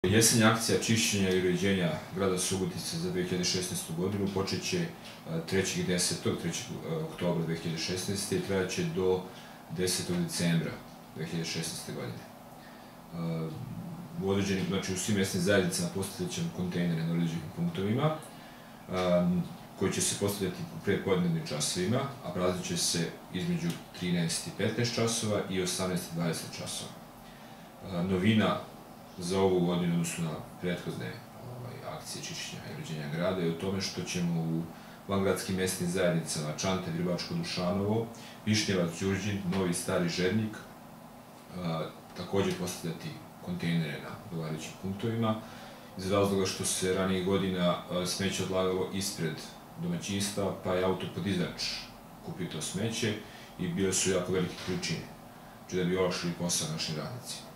Jesenja akcija čišćenja i uređenja grada Subotice za 2016. godinu počet će 3. oktobra 2016. i trajat će do 10. decembra 2016. godine. U svim mjesnim zajednicama postavljat ćemo kontejnere na određenim punktovima koji će se postavljati u prepodnevnim časovima, a prazit će se između 13 i 15 časova i 18 i 20 časova. Novina za ovu godinu, odnosno na prethodne akcije čišćenja i uređenja grada, je u tome što ćemo u vangradskim mjesnim zajednicama Čante, Vrbačko, Dušanovo, Višnjevac, Đurđin, Novi Stari Žednik također postavljati kontejnere na odgovarajućim punktovima, iz razloga što se ranijih godina smeće odlagalo ispred domaćinstva, pa je autopodizač kupio to smeće i bile su jako velike količine, da bi olakšali posao našim radnicima.